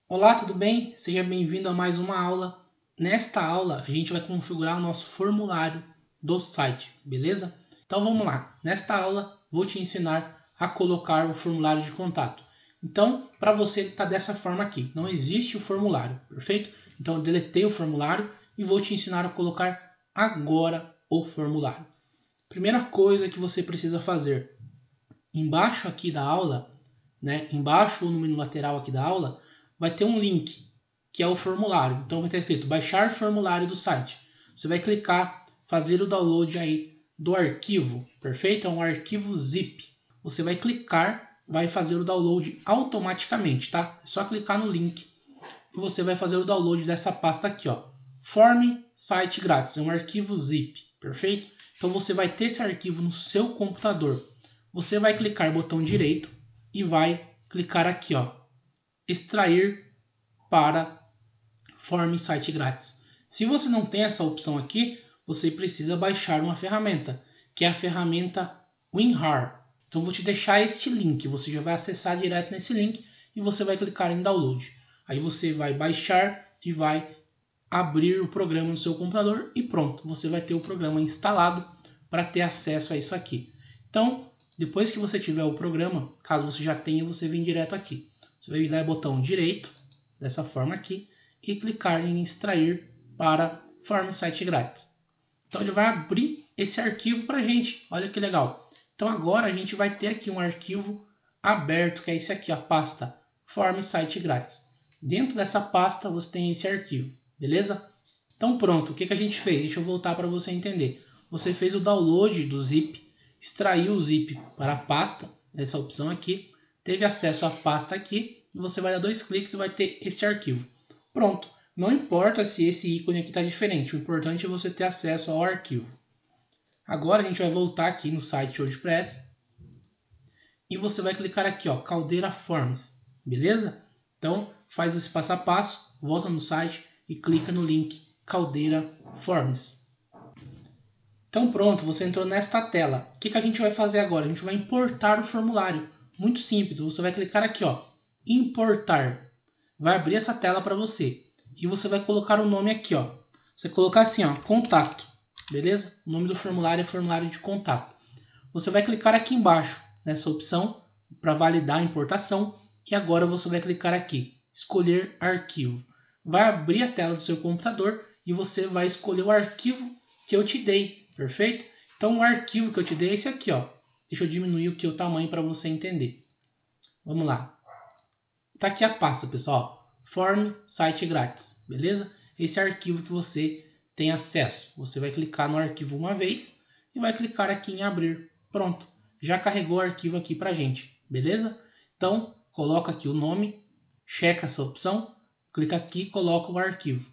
Olá, tudo bem? Seja bem-vindo a mais uma aula. Nesta aula, a gente vai configurar o nosso formulário do site, beleza? Então vamos lá. Nesta aula, vou te ensinar a colocar o formulário de contato. Então, para você está dessa forma aqui. Não existe o formulário, perfeito? Então eu deletei o formulário e vou te ensinar a colocar agora o formulário. Primeira coisa que você precisa fazer, embaixo aqui da aula, embaixo ou no menu lateral aqui da aula, vai ter um link, que é o formulário. Então vai ter escrito baixar formulário do site. Você vai clicar, fazer o download aí do arquivo, perfeito? É um arquivo zip. Você vai clicar, vai fazer o download automaticamente, tá? É só clicar no link e você vai fazer o download dessa pasta aqui, ó. Form site grátis, é um arquivo zip, perfeito? Então você vai ter esse arquivo no seu computador. Você vai clicar no botão direito e vai clicar aqui, ó, extrair para Form Site Grátis. Se você não tem essa opção aqui, você precisa baixar uma ferramenta, que é a ferramenta WinRAR. Então vou te deixar este link, você já vai acessar direto nesse link e você vai clicar em download. Aí você vai baixar e vai abrir o programa no seu computador e pronto, você vai ter o programa instalado para ter acesso a isso aqui. Então, depois que você tiver o programa, caso você já tenha, você vem direto aqui. Você vai dar o botão direito, dessa forma aqui, e clicar em extrair para Form Site Grátis. Então ele vai abrir esse arquivo para a gente, olha que legal. Então agora a gente vai ter aqui um arquivo aberto, que é esse aqui, a pasta Form Site Grátis. Dentro dessa pasta você tem esse arquivo, beleza? Então pronto, o que a gente fez? Deixa eu voltar para você entender. Você fez o download do zip, extraiu o zip para a pasta, essa opção aqui, teve acesso à pasta aqui, e você vai dar dois cliques e vai ter este arquivo. Pronto, não importa se esse ícone aqui está diferente, o importante é você ter acesso ao arquivo. Agora a gente vai voltar aqui no site WordPress e você vai clicar aqui, ó, Caldeira Forms, beleza? Então faz esse passo a passo, volta no site e clica no link Caldeira Forms. Então pronto, você entrou nesta tela. O que a gente vai fazer agora? A gente vai importar o formulário. Muito simples, você vai clicar aqui, ó, importar. Vai abrir essa tela para você. E você vai colocar o nome aqui, ó. Você vai colocar assim, ó, contato. Beleza? O nome do formulário é formulário de contato. Você vai clicar aqui embaixo nessa opção para validar a importação. E agora você vai clicar aqui, escolher arquivo. Vai abrir a tela do seu computador e você vai escolher o arquivo que eu te dei. Perfeito? Então o arquivo que eu te dei é esse aqui, ó. Deixa eu diminuir aqui o tamanho para você entender. Vamos lá. Tá aqui a pasta, pessoal. Form Site Grátis, beleza? Esse é o arquivo que você tem acesso. Você vai clicar no arquivo uma vez e vai clicar aqui em abrir. Pronto, já carregou o arquivo aqui pra gente, beleza? Então, coloca aqui o nome, checa essa opção, clica aqui e coloca o arquivo.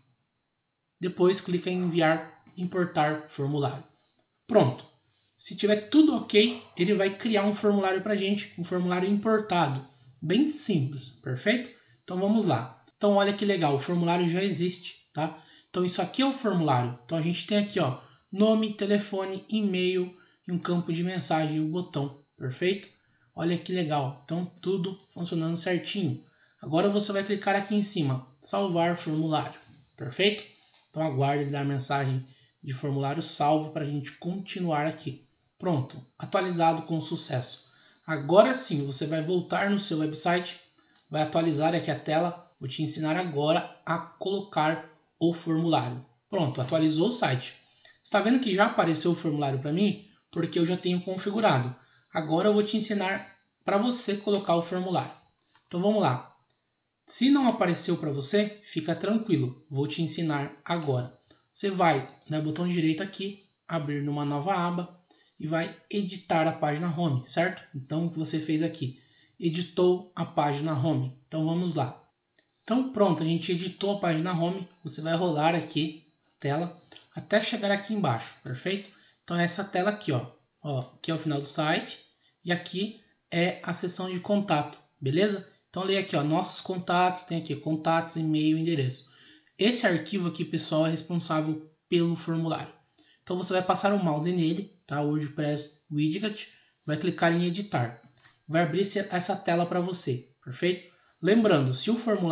Depois clica em enviar, importar formulário. Pronto. Se tiver tudo ok, ele vai criar um formulário pra gente, um formulário importado. Bem simples, perfeito? Então vamos lá. Então olha que legal, o formulário já existe, tá? Então isso aqui é o formulário. Então a gente tem aqui, ó, nome, telefone, e-mail e um campo de mensagem e um botão, perfeito? Olha que legal. Então tudo funcionando certinho. Agora você vai clicar aqui em cima, salvar formulário, perfeito? Então aguarde dar a mensagem de formulário salvo para a gente continuar aqui. Pronto, atualizado com sucesso. Agora sim, você vai voltar no seu website, vai atualizar aqui a tela, vou te ensinar agora a colocar o formulário. Pronto, atualizou o site. Está vendo que já apareceu o formulário para mim? Porque eu já tenho configurado. Agora eu vou te ensinar para você colocar o formulário. Então vamos lá. Se não apareceu para você, fica tranquilo, vou te ensinar agora. Você vai no botão direito aqui, abrir numa nova aba e vai editar a página home, certo? Então o que você fez aqui? Editou a página home. Então vamos lá. Então pronto, a gente editou a página home. Você vai rolar aqui a tela até chegar aqui embaixo, perfeito? Então essa tela aqui, ó, aqui é o final do site e aqui é a seção de contato, beleza? Então leia aqui, ó, nossos contatos, tem aqui contatos, e-mail, endereço. Esse arquivo aqui, pessoal, é responsável pelo formulário. Então você vai passar o mouse nele, tá? WordPress Widget, vai clicar em editar. Vai abrir essa tela para você, perfeito? Lembrando, se o formulário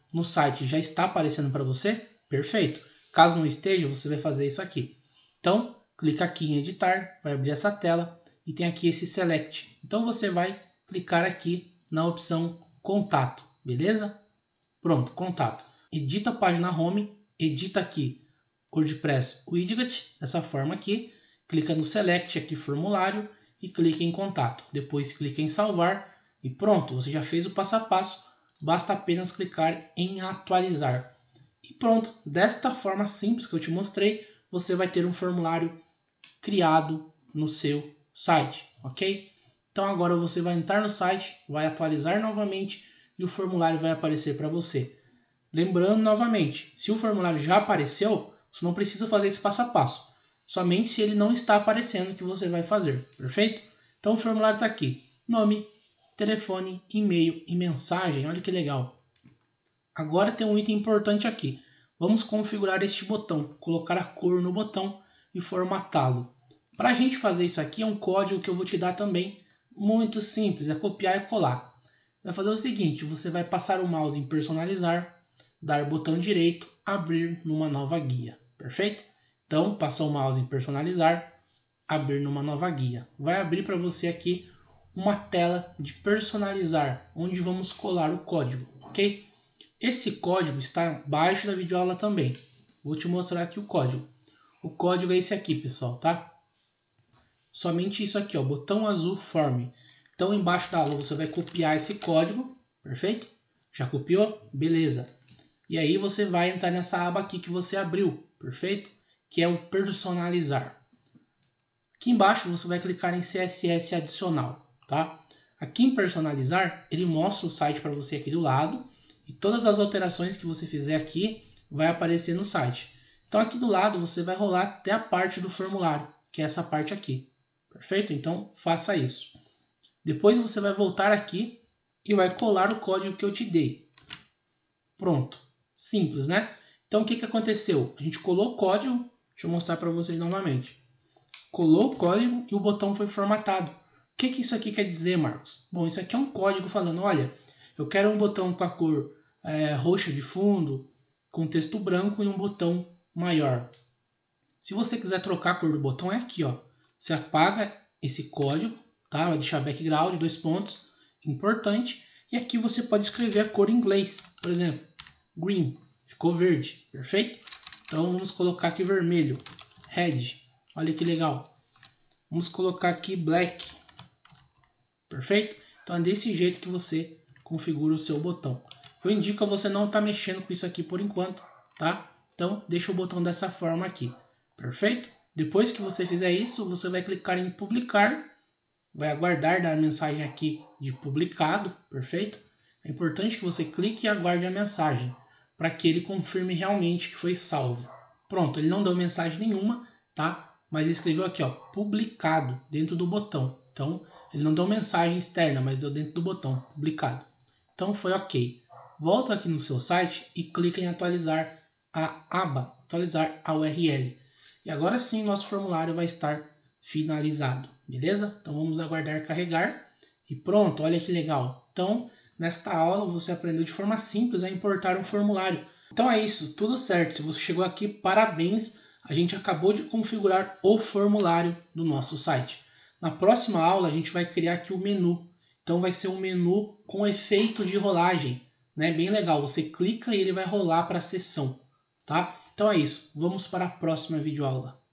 no site já está aparecendo para você, perfeito. Caso não esteja, você vai fazer isso aqui. Então, clica aqui em editar, vai abrir essa tela e tem aqui esse select. Então você vai clicar aqui na opção contato, beleza? Pronto, contato. Edita a página home, edita aqui WordPress Widget, dessa forma aqui. Clica no select aqui formulário e clica em contato. Depois clica em salvar e pronto, você já fez o passo a passo. Basta apenas clicar em atualizar. E pronto, desta forma simples que eu te mostrei, você vai ter um formulário criado no seu site, ok? Então agora você vai entrar no site, vai atualizar novamente e o formulário vai aparecer para você. Lembrando novamente, se o formulário já apareceu, você não precisa fazer esse passo a passo. Somente se ele não está aparecendo que você vai fazer, perfeito? Então o formulário está aqui, nome, telefone, e-mail e mensagem, olha que legal. Agora tem um item importante aqui, vamos configurar este botão, colocar a cor no botão e formatá-lo. Para a gente fazer isso aqui é um código que eu vou te dar também, muito simples, é copiar e colar. Vai fazer o seguinte, você vai passar o mouse em personalizar, dar botão direito, abrir numa nova guia, perfeito? Então, passou o mouse em personalizar, abrir numa nova guia. Vai abrir para você aqui uma tela de personalizar, onde vamos colar o código, ok? Esse código está abaixo da videoaula também. Vou te mostrar aqui o código. O código é esse aqui, pessoal, tá? Somente isso aqui, ó, botão azul Form. Então, embaixo da aula você vai copiar esse código, perfeito? Já copiou? Beleza. E aí você vai entrar nessa aba aqui que você abriu, perfeito? Que é o personalizar. Aqui embaixo você vai clicar em CSS adicional, tá? Aqui em personalizar, ele mostra o site para você aqui do lado e todas as alterações que você fizer aqui vai aparecer no site. Então aqui do lado você vai rolar até a parte do formulário, que é essa parte aqui, perfeito? Então faça isso. Depois você vai voltar aqui e vai colar o código que eu te dei. Pronto, simples, né? Então o que aconteceu? A gente colou o código, deixa eu mostrar para vocês novamente. Colou o código e o botão foi formatado. O que isso aqui quer dizer, Marcos? Bom, isso aqui é um código falando, olha, eu quero um botão com a cor roxa de fundo, com texto branco e um botão maior. Se você quiser trocar a cor do botão, é aqui, ó. Você apaga esse código, tá? Vai deixar background, 2 pontos, importante. E aqui você pode escrever a cor em inglês, por exemplo, green, ficou verde, perfeito? Então vamos colocar aqui vermelho, red, olha que legal. Vamos colocar aqui black, perfeito? Então é desse jeito que você configura o seu botão. Eu indico a você não estar mexendo com isso aqui por enquanto, tá? Então deixa o botão dessa forma aqui, perfeito? Depois que você fizer isso, você vai clicar em publicar, vai aguardar dar a mensagem aqui de publicado, perfeito? É importante que você clique e aguarde a mensagem, para que ele confirme realmente que foi salvo. Pronto, ele não deu mensagem nenhuma, tá? Mas ele escreveu aqui, ó, publicado, dentro do botão. Então, ele não deu mensagem externa, mas deu dentro do botão, publicado. Então, foi ok. Volta aqui no seu site e clica em atualizar a aba, atualizar a URL. E agora sim, nosso formulário vai estar finalizado, beleza? Então, vamos aguardar carregar. E pronto, olha que legal. Então, nesta aula, você aprendeu de forma simples a importar um formulário. Então é isso, tudo certo. Se você chegou aqui, parabéns. A gente acabou de configurar o formulário do nosso site. Na próxima aula, a gente vai criar aqui o menu. Então vai ser um menu com efeito de rolagem, né? Bem legal. Você clica e ele vai rolar para a seção, tá? Então é isso. Vamos para a próxima videoaula.